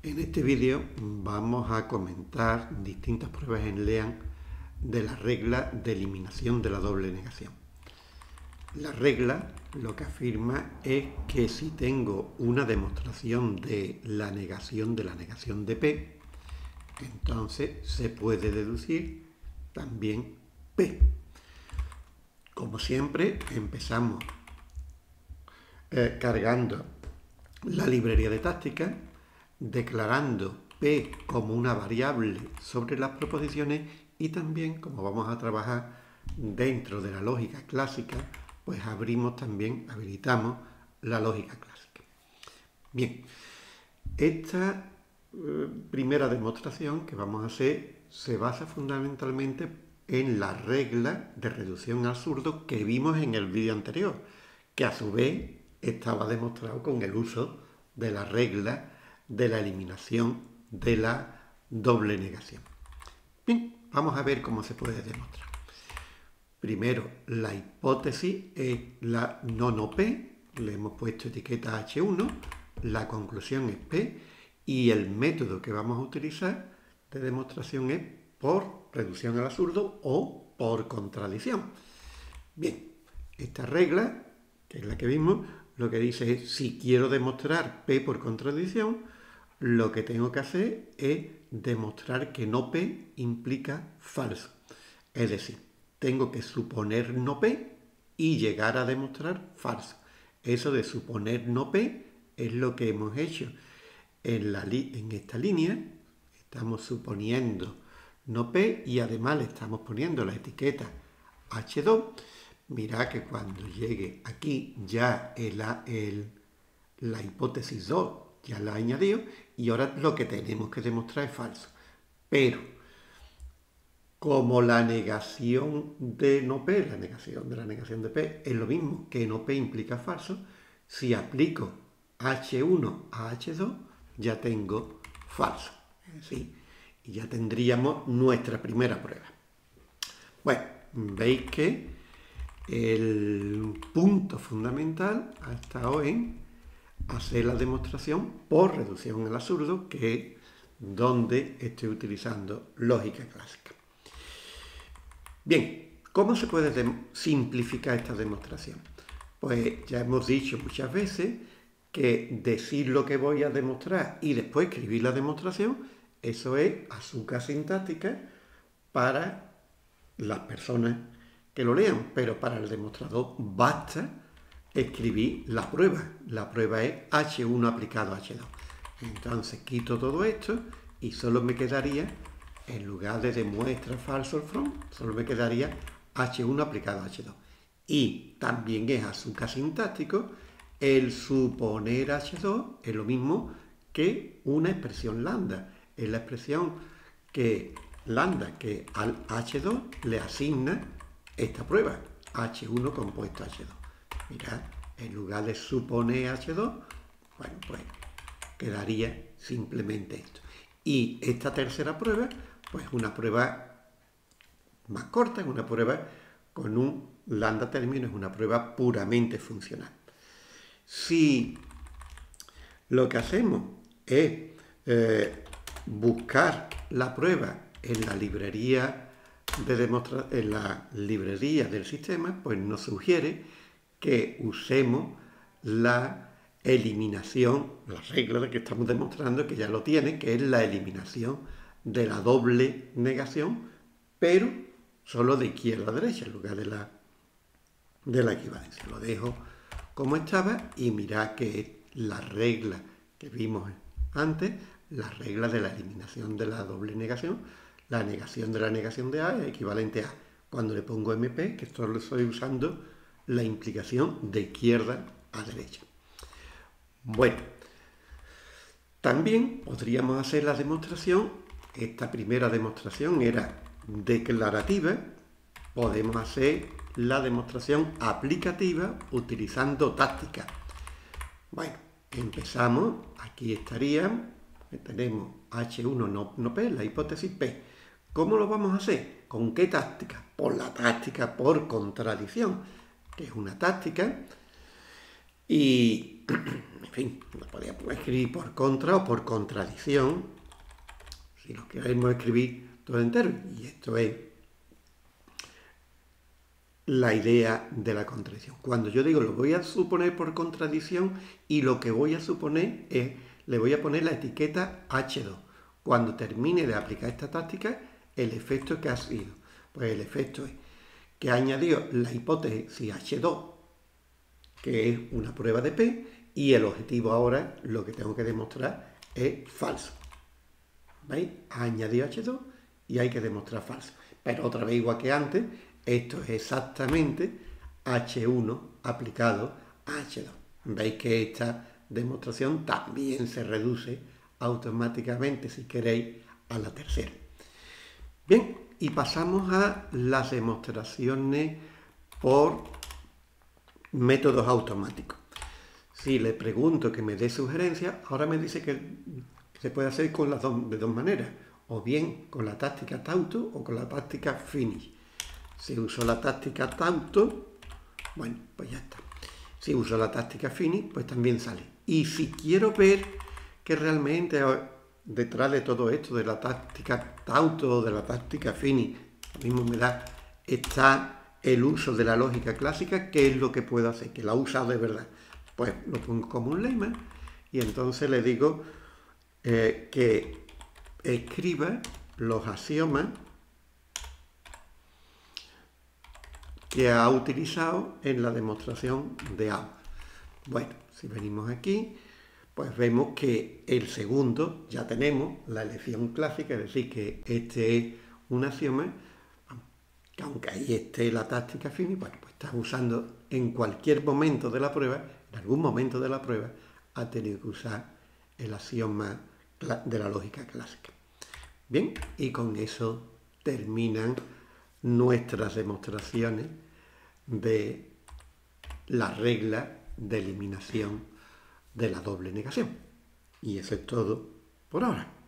En este vídeo vamos a comentar distintas pruebas en LEAN de la regla de eliminación de la doble negación. La regla lo que afirma es que si tengo una demostración de la negación de P, entonces se puede deducir también P. Como siempre, empezamos cargando la librería de táctica, declarando P como una variable sobre las proposiciones y también, como vamos a trabajar dentro de la lógica clásica, pues habilitamos la lógica clásica. Bien, esta primera demostración que vamos a hacer se basa fundamentalmente en la regla de reducción al absurdo que vimos en el vídeo anterior, que a su vez estaba demostrado con el uso de la regla de la eliminación de la doble negación. Bien, vamos a ver cómo se puede demostrar. Primero, la hipótesis es la no P, le hemos puesto etiqueta H1, la conclusión es P y el método que vamos a utilizar de demostración es por reducción al absurdo o por contradicción. Bien, esta regla, que es la que vimos, lo que dice es, si quiero demostrar P por contradicción, lo que tengo que hacer es demostrar que no P implica falso. Es decir, tengo que suponer no P y llegar a demostrar falso. Eso de suponer no P es lo que hemos hecho en esta línea. Estamos suponiendo no P y además le estamos poniendo la etiqueta H2. Mirad que cuando llegue aquí ya la hipótesis 2 ya la he añadido y ahora lo que tenemos que demostrar es falso. Pero como la negación de no P, la negación de la negación de P, es lo mismo que no P implica falso, si aplico H1 a H2 ya tengo falso. ¿Sí? Y ya tendríamos nuestra primera prueba. Bueno, veis que el punto fundamental ha estado en hacer la demostración por reducción al absurdo, que es donde estoy utilizando lógica clásica. Bien, ¿cómo se puede simplificar esta demostración? Pues ya hemos dicho muchas veces que decir lo que voy a demostrar y después escribir la demostración, eso es azúcar sintáctica para las personas que lo lean, pero para el demostrador basta escribir la prueba. La prueba es H1 aplicado a H2. Entonces quito todo esto y solo me quedaría, en lugar de demuestra falso el from, solo me quedaría H1 aplicado a H2. Y también es azúcar sintáctico, el suponer H2 es lo mismo que una expresión lambda. Es la expresión que lambda que al H2 le asigna esta prueba, H1 compuesto H2. Mirad, en lugar de suponer H2, bueno, pues quedaría simplemente esto. Y esta tercera prueba, pues una prueba más corta, es una prueba con un lambda término, es una prueba puramente funcional. Si lo que hacemos es buscar la prueba en la librería del sistema, pues nos sugiere que usemos la eliminación, la regla de que estamos demostrando que ya lo tiene, que es la eliminación de la doble negación, pero solo de izquierda a derecha en lugar de la equivalencia. Lo dejo como estaba y mirad que es la regla que vimos antes, la regla de la eliminación de la doble negación. La negación de la negación de A es equivalente a, cuando le pongo MP, que solo estoy usando la implicación de izquierda a derecha. Bueno, también podríamos hacer la demostración, esta primera demostración era declarativa, podemos hacer la demostración aplicativa utilizando táctica. Bueno, empezamos, aquí tenemos H1 no P, la hipótesis P. ¿Cómo lo vamos a hacer? ¿Con qué táctica? Por la táctica por contradicción, que es una táctica, y Y, en fin, lo podía escribir por contra o por contradicción, si lo queremos escribir todo entero. Y esto es la idea de la contradicción. Cuando yo digo lo voy a suponer por contradicción, y lo que voy a suponer es, le voy a poner la etiqueta H2. Cuando termine de aplicar esta táctica, el efecto que ha sido. Pues el efecto es que ha añadido la hipótesis si H2, que es una prueba de P, y el objetivo ahora, lo que tengo que demostrar, es falso. ¿Veis? Ha añadido H2 y hay que demostrar falso. Pero otra vez, igual que antes, esto es exactamente H1 aplicado a H2. Veis que esta demostración también se reduce automáticamente, si queréis, a la tercera. Bien, y pasamos a las demostraciones por métodos automáticos. Si le pregunto que me dé sugerencias, ahora me dice que se puede hacer de dos maneras, o bien con la táctica Tauto o con la táctica Finish. Si uso la táctica Tauto, bueno, pues ya está. Si uso la táctica Finish, pues también sale. Y si quiero ver que realmente detrás de todo esto, de la táctica Tauto o de la táctica Finish, lo mismo me da, está el uso de la lógica clásica, ¿qué es lo que puedo hacer? Que la he usado de verdad. Pues lo pongo como un lema y entonces le digo que escriba los axiomas que ha utilizado en la demostración de A. Bueno, si venimos aquí, pues vemos que el segundo ya tenemos la elección clásica, es decir, que este es un axioma, que aunque ahí esté la táctica Finish, bueno, pues está usando en cualquier momento de la prueba, en algún momento de la prueba, ha tenido que usar el axioma de la lógica clásica. Bien, y con eso terminan nuestras demostraciones de la regla de eliminación de la doble negación. Y eso es todo por ahora.